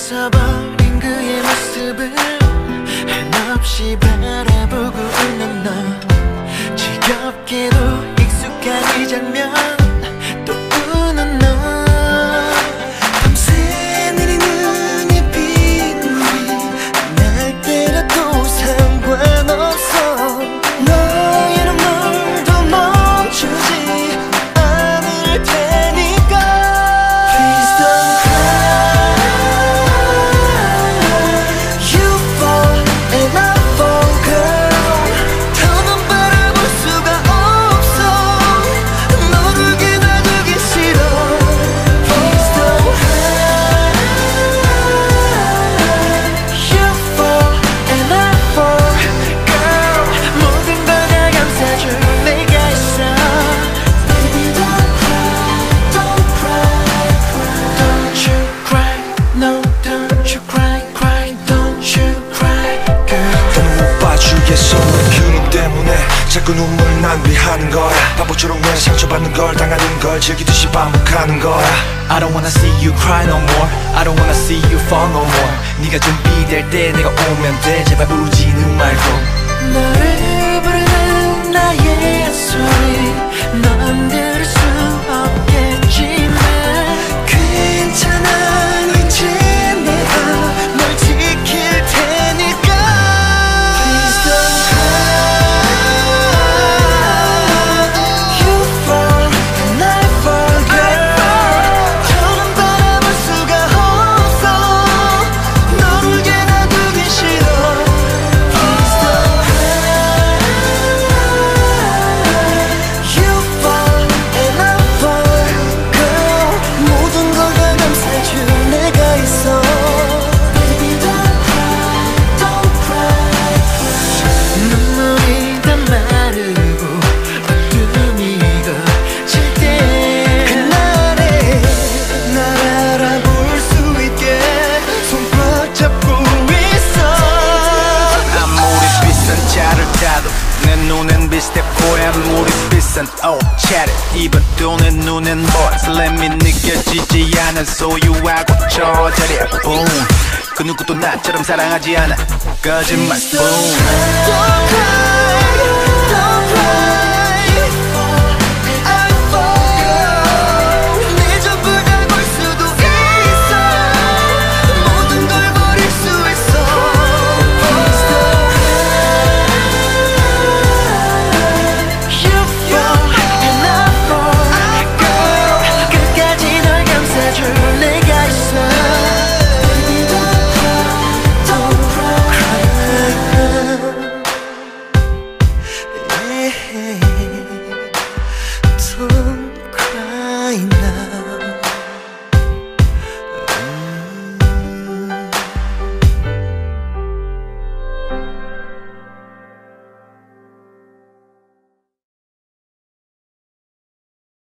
웃어버린 그의 모습을 한없이 바라보고 있는 너, 지겹게도 익숙한 이 장면 또 우는 너. 밤새 내리는 햇빛이 날 때려도 상관없어. 너의 눈물도 멈추지 않을 테니까. Please don't cry. You fall and I fall, girl. 더는 바라볼 수가 없어. 너를 기다리기 싫어. Please don't cry. You fall and I fall, girl. 모든 걸 다 감싸줄 내가 있어. Baby don't cry, don't cry, cry. Don't you cry, no don't you cry, cry. Don't you cry, girl. 더는 못 봐주겠어. 넌 그놈 때문에 자꾸 눈물 낭비하는 거야. 바보처럼 왜 상처받는 걸 당하는 걸 즐기듯이 반복하는 거야. I don't wanna see you cry no more. I don't wanna see you fall no more. 네가 준비될 때 내가 오면 돼. 제발 울지는 말고. 너를 부르는 나의 소리 넌 들을 수 없겠지만 괜찮아. 이제 내가 널 지킬 테니까. Please don't cry. You fall and I fall, girl. 더는 바라볼 수가 없어. 너를 울게 놔두기 싫어. Please don't cry. You fall and I fall, girl. 모든 걸 다 감싸줄 내가 있어. Baby don't cry, don't cry, cry. 눈물이 다 마르고 어둠이 걷힐 때 그날에 날 알아볼 수 있게 손 꽉 잡고 있어. 아무리 비싼 차를 타도 내 눈엔 비슷해 보여. 아무리 비싼 옷차를 입어도 내 눈엔 boy 설렘이 느껴지지 않아. 소유하고 저 자리에 boom. 그 누구도 나처럼 사랑하지 않아. 거짓말 boom. Don't cry.